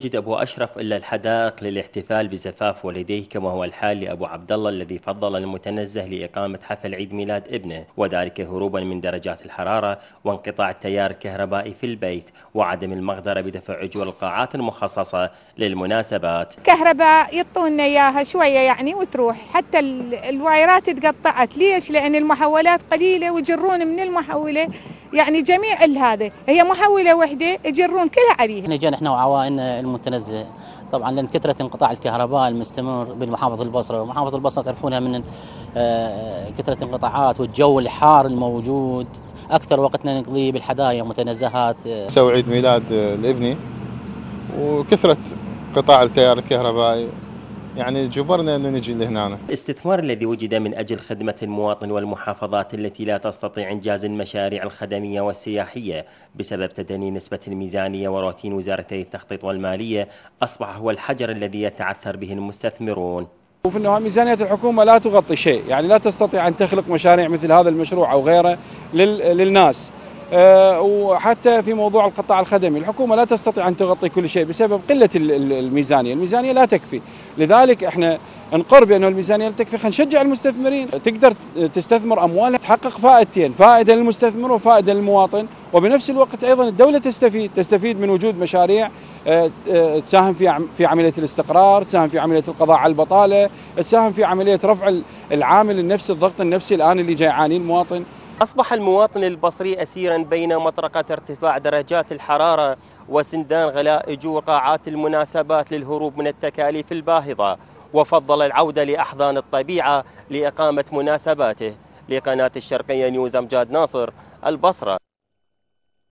جد أبو أشرف إلا الحدائق للاحتفال بزفاف والديه، كما هو الحال لأبو عبد الله الذي فضل المتنزه لإقامة حفل عيد ميلاد ابنه، وذلك هروبا من درجات الحرارة وانقطاع التيار الكهربائي في البيت وعدم المقدرة بدفع أجور القاعات المخصصة للمناسبات. كهرباء يعطونا إياها شوية يعني وتروح، حتى الوايرات تقطعت. ليش؟ لأن المحولات قليلة ويجرون من المحولة يعني جميع هذا، هي محولة وحدة يجرون كلها عليها. جينا احنا وعوائلنا المتنزه طبعا لان كثره انقطاع الكهرباء المستمر بالمحافظه البصره، ومحافظه البصره تعرفونها من كثره الانقطاعات والجو الحار الموجود، اكثر وقتنا نقضيه بالحدايق متنزهات. نسوي عيد ميلاد لابني وكثره قطاع التيار الكهربائي يعني جبرنا أنه نجي لهنا. الاستثمار الذي وجد من أجل خدمة المواطن والمحافظات التي لا تستطيع إنجاز المشاريع الخدمية والسياحية بسبب تدني نسبة الميزانية وروتين وزارتي التخطيط والمالية أصبح هو الحجر الذي يتعثر به المستثمرون. وفي أنه ميزانية الحكومة لا تغطي شيء، يعني لا تستطيع أن تخلق مشاريع مثل هذا المشروع أو غيره للناس. وحتى في موضوع القطاع الخدمي الحكومة لا تستطيع أن تغطي كل شيء بسبب قلة الميزانية لا تكفي. لذلك احنا نقر بأنه الميزانية لا تكفي، خلينا نشجع المستثمرين تقدر تستثمر أموالها تحقق فائدتين، فائدة للمستثمر وفائدة للمواطن، وبنفس الوقت أيضا الدولة تستفيد من وجود مشاريع تساهم في عملية الاستقرار، تساهم في عملية القضاء على البطالة، تساهم في عملية رفع العامل النفسي، الضغط النفسي الآن اللي جاي يعانيه المواطن. أصبح المواطن البصري أسيرا بين مطرقة ارتفاع درجات الحرارة وسندان غلاء أجور قاعات المناسبات للهروب من التكاليف الباهظة، وفضل العودة لأحضان الطبيعة لإقامة مناسباته. لقناة الشرقية نيوز، أمجاد ناصر، البصرة.